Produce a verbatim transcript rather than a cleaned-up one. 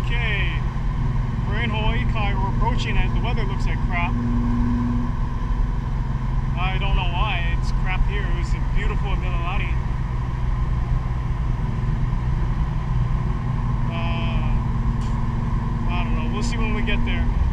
Okay, we're in Hawaii Kai, we're approaching it. The weather looks like crap. I don't know why, it's crap here. It was beautiful in Mililani. Uh, I don't know, we'll see when we get there.